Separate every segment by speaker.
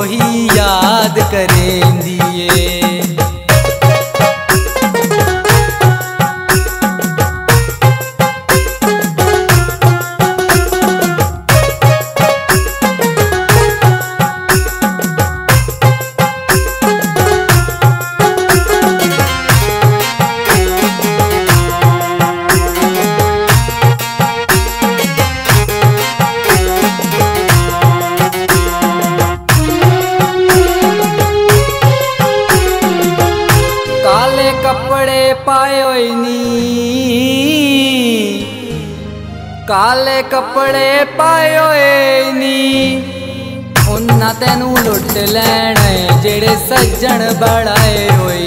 Speaker 1: रोही याद करेंदी है। कपड़े पायो नी, काले कपड़े पायो नी, उन्ना तेनू लुट लैना जेड़े सज्जन बड़ाए होए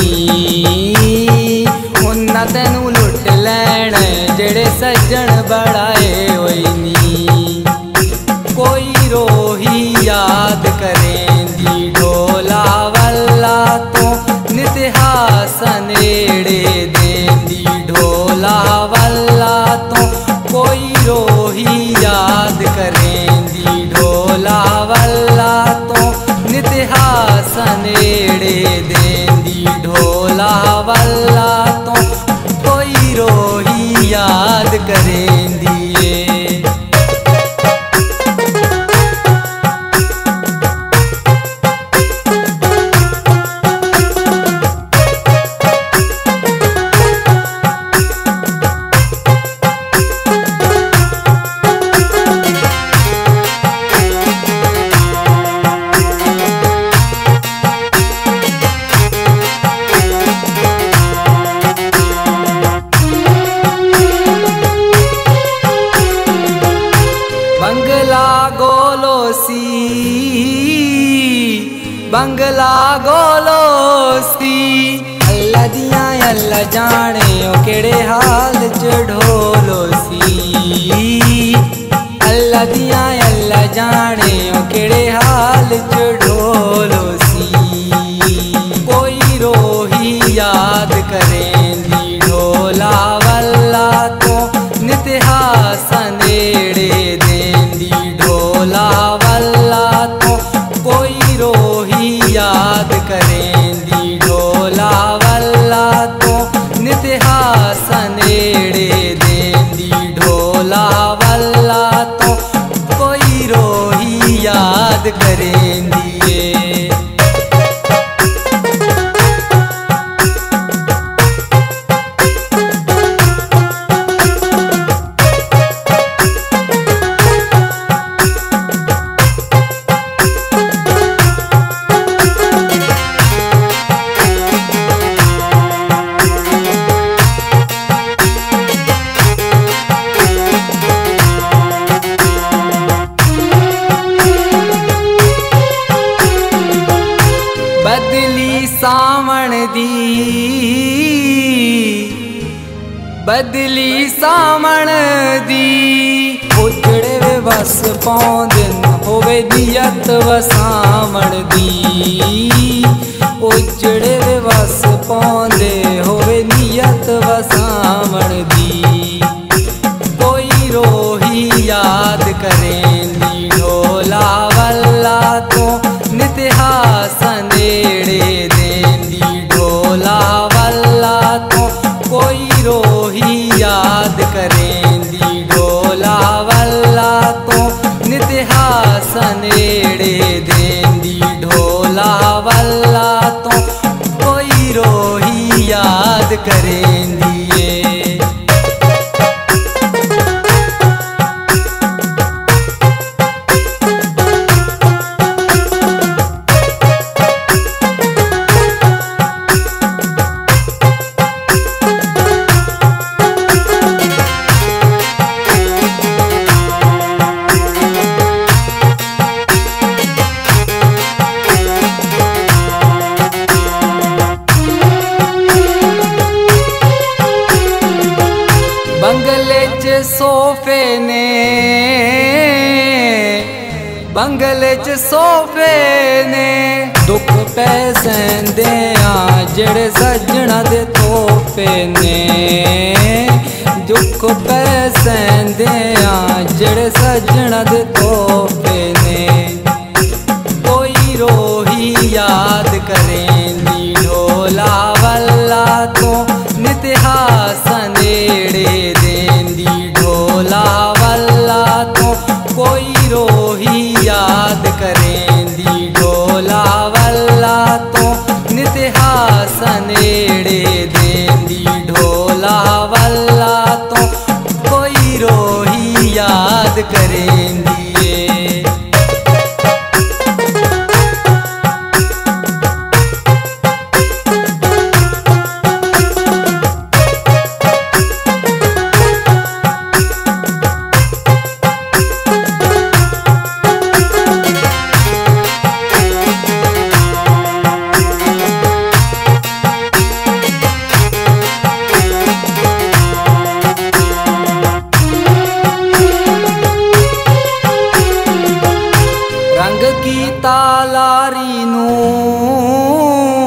Speaker 1: नी। उन्ना तेनू लुट लैना जेड़े सज्जन बड़ाए होए नी। कोई रोही याद करेंदी ढोला वल्ला तो नितिहास नेड़े देंदी ढोला वल्ला तो। कोई रोही याद करेंदी ढोला वल्ला तो नितिहास नेड़े देंदी ढोला वल्ला तो। कोई रोही याद करेंदी बंगला गोलोसी। अल्लाह दिया अल्लाह जाने ओ केड़े हाल च ढोलोसी। अल्लाह दिया अल्लाह जाने ओ केड़े हाल च ढोलोसी। कोई रोही याद करेंदी ढोला वल्ला तो नितिहास नेड़े देंदी ढोला वल्ला तो। कोई रोही याद करेंदी ढोला वल्ला तो नितिहास नेड़े देंदी ढोला वल्ला तो। कोई रोही याद करेंदी सावण दी, बदली सावण दी। उजड़े वे बस पौंदन होवे नियत वसावण दी। उजड़े वे बस पौंदे होवे नियत वसावण दी। कोई रोही याद करेंदी ढोला वल्ला तो नितिहास नेड़े देंदी ढोला वल्ला तो। कोई रोही याद करेंदी ढोला वल्ला तो नितिहास नेड़े देंदी ढोला वल्ला तो। कोई रोही याद करेंदी सोफे ने, बंगले च सोफे ने। दुख पैसेंदे जेड़े सज्जना दे तोहफे ने। दुख पैसेंदे जेड़े सज्जना दे तोहफे ने। कोई करेंदी है। रंग कीता लारी नूं,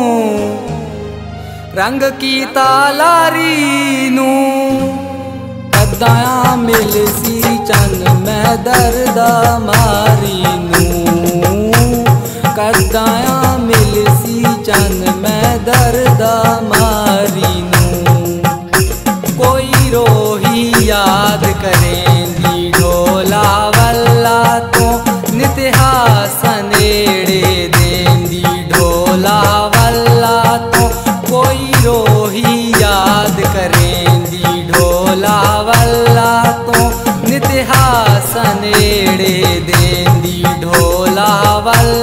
Speaker 1: रंग कीता लारी नूं, कदां मिल सी चन मैं दर्द मारी नूं, कदां मिल सी चन मैं दर्द मारी नूं। कोई रोही याद करेंदी ढोला वल्ला तो नितिहास नेड़े देंदी ढोला वल्ला तो कोई रोही याद करेंदी ढोला वल्ला तो नितिहास नेड़े देंदी ढोला वल्ला